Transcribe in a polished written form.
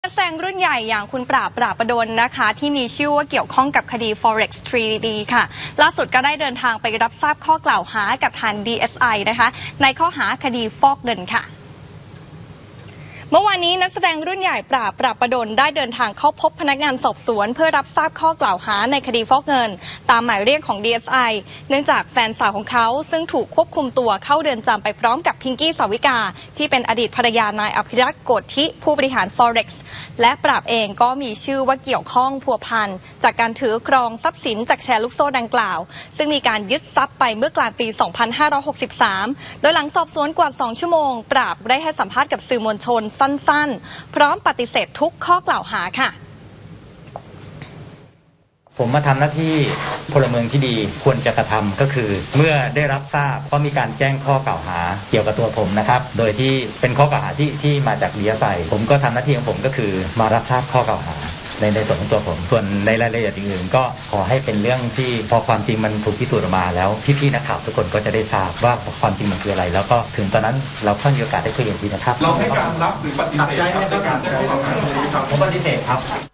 นักแสดงรุ่นใหญ่อย่างคุณปราบประดลนะคะที่มีชื่อว่าเกี่ยวข้องกับคดี Forex 3D ค่ะล่าสุดก็ได้เดินทางไปรับทราบข้อกล่าวหากับทาง DSI นะคะในข้อหาคดีฟอกเงินค่ะเมื่อวานนี้นักแสดงรุ่นใหญ่ปราบประดลได้เดินทางเข้าพบพนักงานสอบสวนเพื่อรับทราบข้อกล่าวหาในคดีฟอกเงินตามหมายเรียกของ DSI เนื่องจากแฟนสาวของเขาซึ่งถูกควบคุมตัวเข้าเรือนจำไปพร้อมกับพิงกี้สาวิกาที่เป็นอดีตภรรยานายอภิรักษ์โกธิผู้บริหาร Forex และปราบเองก็มีชื่อว่าเกี่ยวข้องพัวพันจากการถือครองทรัพย์สินจากแชร์ลูกโซ่ดังกล่าวซึ่งมีการยึดทรัพย์ไปเมื่อกลางปี 2563 โดยหลังสอบสวนกว่า 2 ชั่วโมงปราบได้ให้สัมภาษณ์กับสื่อมวลชนสั้นๆพร้อมปฏิเสธทุกข้อกล่าวหาค่ะผมมาทำหน้าที่พลเมืองที่ดีควรจะกระทำก็คือเมื่อได้รับทราบว่ามีการแจ้งข้อกล่าวหาเกี่ยวกับตัวผมนะครับโดยที่เป็นข้อกล่าวหาที่มาจากDSIผมก็ทำหน้าที่ของผมก็คือมารับทราบข้อกล่าวหาในส่วนของตัวผมส่วนในรายละเอียดอื่นๆก็ขอให้เป็นเรื่องที่พอความจริงมันถูกพิสูจน์ออกมาแล้วพี่ๆนักข่าวทุกคนก็จะได้ทราบว่าความจริงมันคืออะไรแล้วก็ถึงตอนนั้นเราค่อยมีโอกาสได้คุยกันทีนะครับเราให้การรับหรือปฏิเสธในการแจ้งข้อกล่าวหาผมปฏิเสธครับ